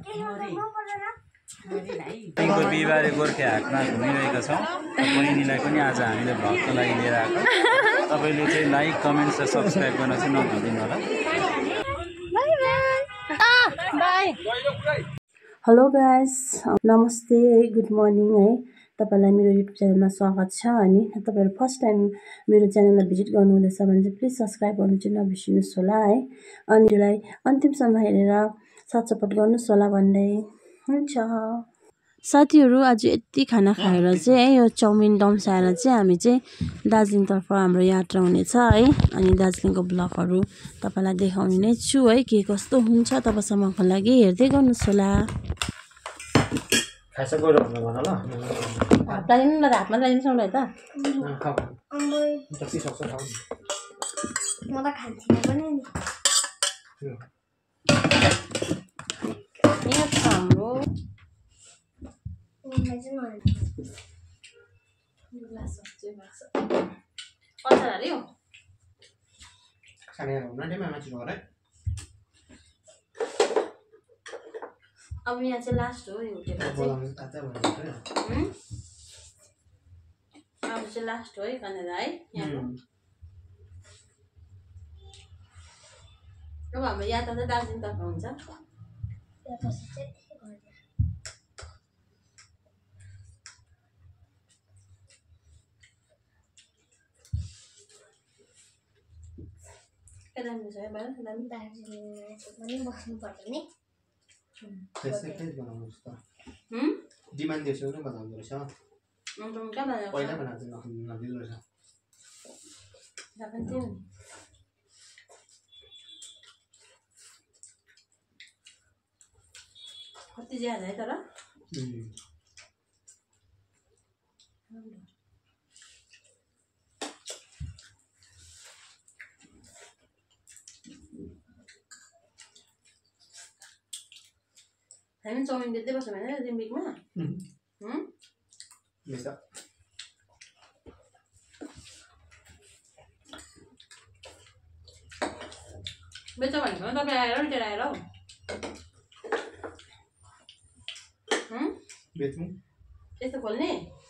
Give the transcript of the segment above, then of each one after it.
को बिहिबारे गोर्खे हाटमा घुमिरहेका छौँ। बहिनीलाई पनि आज हामीले भ्लगको लागि लिएर आएको। तपाईँले चाहिँ लाइक कमेन्ट र सब्सक्राइब गर्न चाहिँ नभुलिदिनु होला। हेलो गाइस, नमस्ते है, गुड मर्निङ है। तपाईलाई मेरो युट्युब च्यानलमा स्वागत छ। अनि तपाईहरु फर्स्ट टाइम मेरो च्यानललाई भिजिट गर्नुहुँदैछ भने चाहिँ प्लिज सब्स्क्राइब गर्नु चाहिँ नबिर्सिनुहोस् होला है। अनि यसलाई अन्तिमसम्म हेरेर साथ सपोर्ट गर्नुहोस् होला भन्दै हुन्छ। साथीहरु, आज यति खाना खाएर चाहिँ है यो चाउमिन डम्साएर चाहिँ हामी चाहिँ दार्जिलिङतर्फ हाम्रो यात्रा हुनेछ है। अनि दार्जिलिङको ब्लगहरु तपाईलाई देखाउने नै छु है, के कस्तो हुन्छ तपाईसम्मको लागि हेर्दै गर्नुहोस् होला। खाइसक गएर भन ल। हातलाई न हातमा लाइदिनु सक्नु त। खाऊ जति सक्छ खाऊ। म त खान्थिन पनि नि। यहाँ छ हाम्रो अब यहाँ चाहिँ लास्ट हो यो होटेल चाहिँ। अब चाहिँ लास्ट हो है कनेर है यहाँ। अब हाम्रो यात्रा चाहिँ दार्जिलिङतर्फ हुन्छ। डिमान्ड दिएको नि बनाउँदो रहेछ। पहिला बनाएको नदिँदो रहेछ। कति ज्यादा है तर हामी चाउमिन बेच्दै बस्छौँ होइन रिम्बिकमा। बेच्छ भनेको तपाईँ आएर लिएर आएर हौ बेच्नु यस्तो खोल्ने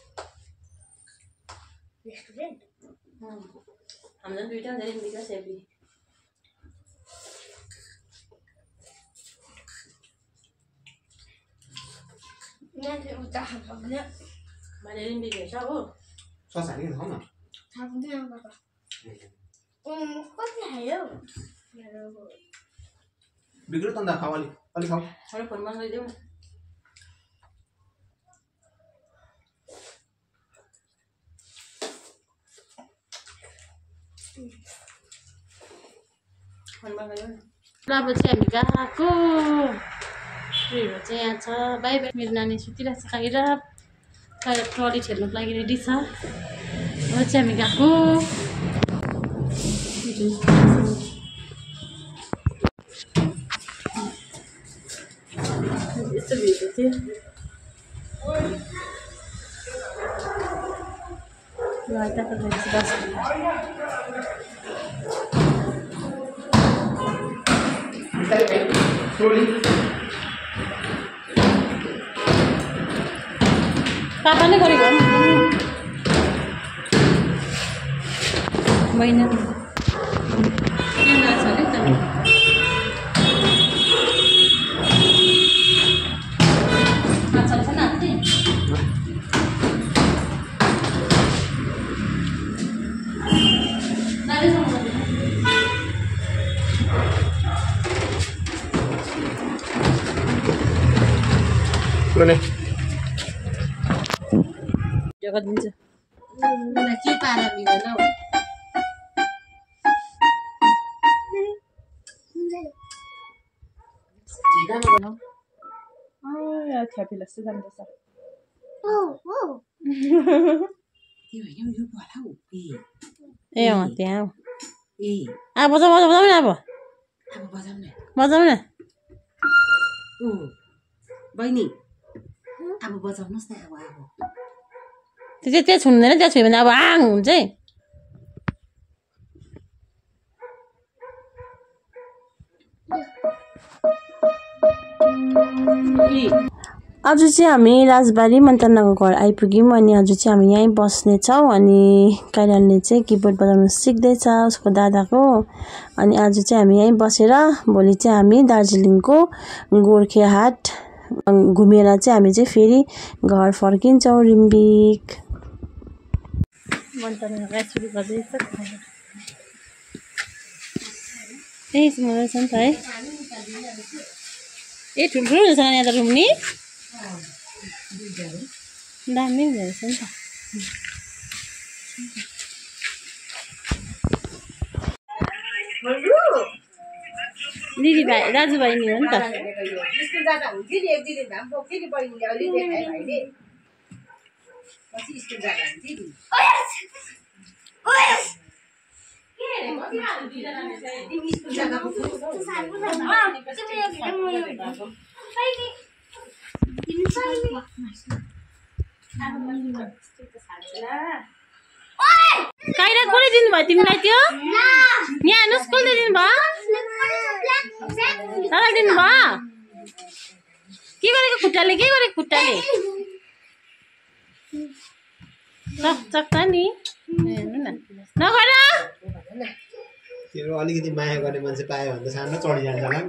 रेस्टुरेन्ट हाम्रो दुईटा हुन्छ रिम्बिक र सेपी। मैले रिम्बिक हेर्छ हो सस हालिकन खाऊ न। कति खायो बिग्रियो त अन्त खाऊ अलि खाऊ। अरू फोन बन्द गरिदेऊ न। फोन बन्द गरिदेऊ न। अब चाहिँ हामी गएको त्योहरू चाहिँ यहाँ छ। Bye bye. मेरो नानी सुतिरहेको छ खाएर ट्रली ठेल्नुको लागि रेडी छ। अब चाहिँ हामी गएको। यस्तो भिडियो थियो पापाले गरेको महिना क्यामेरा छ अरे त अच्छा छ न आन्टी। जग्गा दिन्छ के पारा मिलेन हौ। छ्यापिलस चाहिँ जानुपर्छ। ए अँ त्यहाँ बजाऊ बजाऊ बजाऊ न अब बजाऊ न बहिनी अब बजाउनुहोस् न। अब त्यो चाहिँ त्यहाँ छुन्दैन, त्यहाँ छोयो भने अब आङ हुन्छ है। आज चाहिँ हामी राजबाडी मन्त्रनाको घर आइपुग्यौँ अनि आज चाहिँ हामी यहीँ बस्नेछौँ अनि काइराले चाहिँ किबोर्ड बजाउन सिक्दैछ उसको दादाको अनि आज चाहिँ हामी यहीँ बसेर भोलि चाहिँ हामी दार्जिलिङको गोर्खेहाट घुमेर चाहिँ हामी चाहिँ फेरि घर फर्किन्छौँ रिम्बिक मन्त्रना सुरु गर्दैछ ए मलाई छ नि त है ए ठुल्ठुलो रहेछ यहाँ त रुम नि दामी रहेछ नि त दिदी भाइ दाजुभाइ नि हो नि त स्कुल जाँदा हुन्थ्यो नि एक दिन भए पनि फेरि बहिनीले अलि देखाए भाइले पछि स्कुल जाँदा हुन्थ्यो नि काइरा कसले दिनुभयो तिमीलाई त्यो यहाँ हेर्नुहोस् कसले दिनुभयो तँलाई दिनुभयो के गरेको खुट्टाले चक्छ नि हेर्नु न नगर तिम्रो अलिकति माया गर्ने मान्छे पायो भने त सानो चढिजान्छ होला नि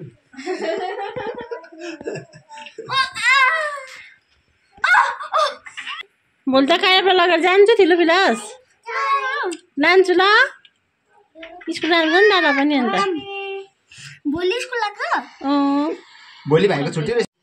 भोलि त काइरा लगेर जान्छु थिलो बिलास लान्छु ल स्कुल जानु नि दादा पनि अन्त भोलि स्कुल लाग्छ भोलि भाइको छुट्टी रहेछ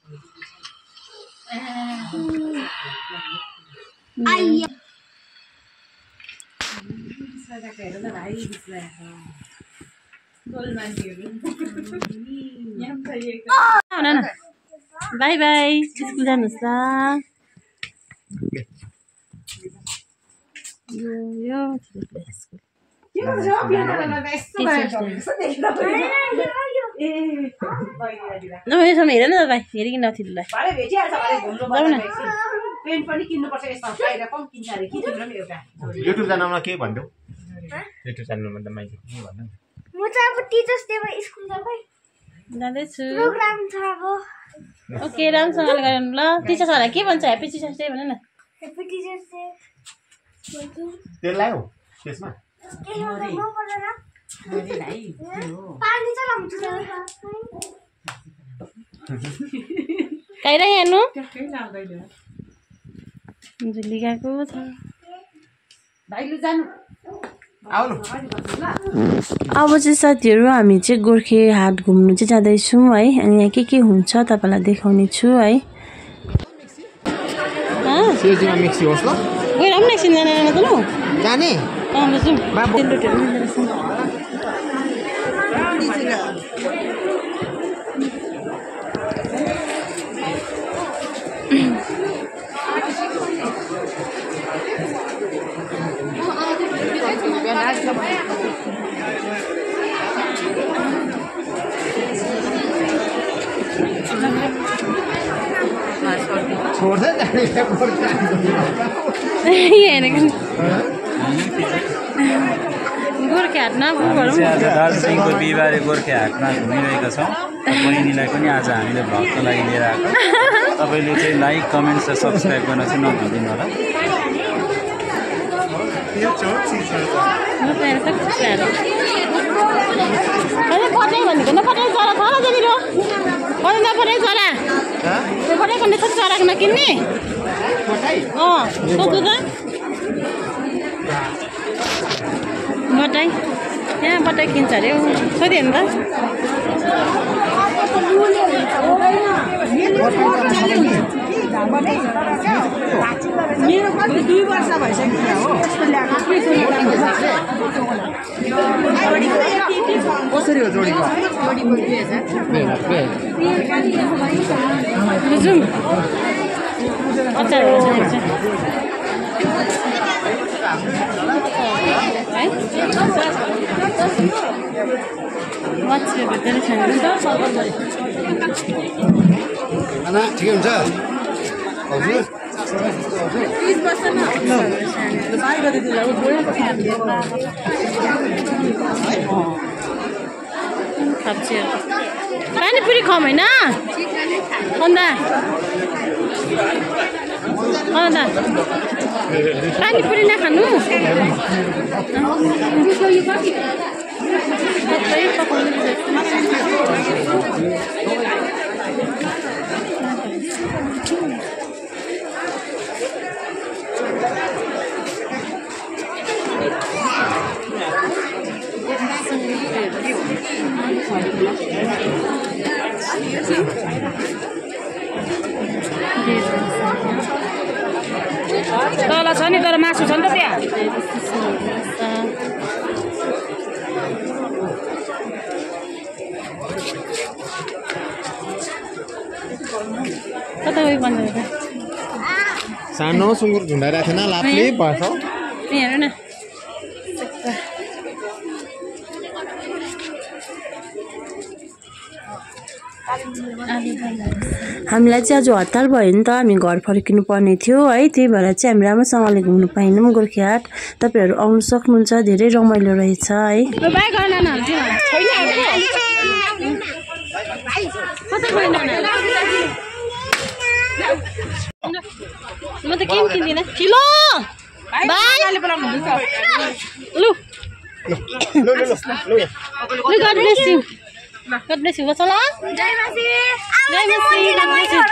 बाई बाई स्कुल जानुहोस् ल यो यसमा हेर न त भाइ हेरिकन नथिलुलाई पेन पनि किन्नुपर्छ यस्तो बाहिर कम किन्छ अरे कि तिम्रो पनि एउटा युट्युब च्यानलमा के भन्थ्यौ युट्युब च्यानलमा त माइक के भन्नु म चाहिँ अब टिचर्स डेमा स्कुल जाबै जाँदैछु प्रोग्राम छ अब ओके राम्रोसँगले गरौँ ल टिचर्सहरूलाई के भन्छ ह्याप्पी टिचर्स डे भन न ह्याप्पी टिचर्स डे तेल लायो त्यसमा पानी चाहिँ लाउँछु काइरा हेर्नु जुली गएको छ भाइलु जानु आउनु अब चाहिँ साथीहरू हामी चाहिँ गोर्खेहाट घुम्नु चाहिँ जाँदैछौँ है अनि यहाँ के हुन्छ तपाईँलाई देखाउने छु है सिएजीमा मिक्सी होस् ल गएर पनि एकछिन जाने त ल जाने गोर्खेहाटमा आज दार्जिलिङको बिहिबारे गोर्खेहाटमा घुमिरहेका छौँ बहिनीलाई पनि आज हामीले भ्लगको लागि लिएर आएको तपाईँले चाहिँ लाइक कमेन्ट र सब्सक्राइब गर्न चाहिँ नभुलिदिनु होला पठाइ भनेको नपठाइ चरा छ र त्यहाँनिर पठाइ नपठाइ चरा पठाइ भन्ने छ चराको नकिन्ने सोध्नु त बटाइ यहाँ बटाइ किन्छ अरे सोध्यो नि मेरो पनि 2 वर्ष भइसक्यो हो कसरी हो जोडीको बुझौँ अचार ठिकै हुन्छ हजुर खाप्छेहरू पानीपुरी खाउँ होइन अन्त पानीपुरी नखानु तल छ नि तर मासु छ नि त त्यहाँ कता गयो भन्नु सानो सुँगुर झुन्डाइरहेको थिएन लाप्ले पर्छ हेर न हामीलाई चाहिँ आज हडताल भयो नि त हामी घर फर्किनु पर्ने थियो है त्यही भएर चाहिँ हामी राम्रोसँगले घुम्नु पाएनौँ गोर्खेहाट तपाईँहरू आउनु सक्नुहुन्छ धेरै रमाइलो रहेछ है म त केही किन्दिनँ ठिलो God bless you. What's all? Jai Masi. Jai Masi. God bless you.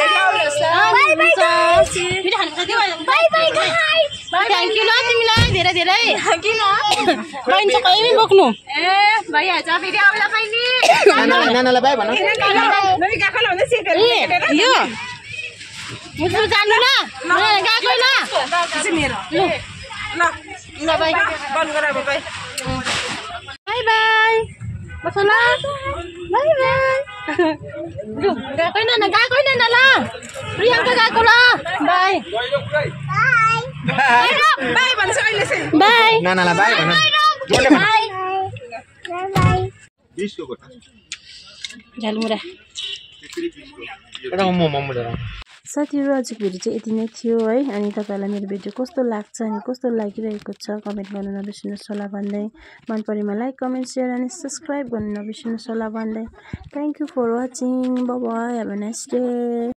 Bye bye guys. Thank you lah तिमीलाई धेरै धेरै किन बहिनी चाहिँ कहिले बोक्नु ए भइहाल्छ फेरि आउला बहिनी नानालाई बाई भन नमी गाखला भन्दै सेकेर यो मुझे जानु ल गएको ल मेरो ल ल बाइ बन्द गरा बाइ बाइ बाइ बसला बाइ बाइ लु गएको न ल प्रियंका गएको ल बाइ बाइ भन्छ अहिले चाहिँ बाइ नानालाई बाई भन जोडले भन Bye bye. 20 को गोटा झालमुरा एउटा मोमो जरा साथीहरू आजको भिडियो चाहिँ यति नै थियो है अनि तपाईँहरूलाई मेरो भिडियो कस्तो लाग्छ अनि कस्तो लागिरहेको छ कमेन्ट गर्न नबिर्सिनुहोस् होला भन्दै मन परेमा लाइक कमेन्ट सेयर अनि सब्सक्राइब गर्न नबिर्सिनुहोस् होला भन्दै thank you for watching bye bye have a nice day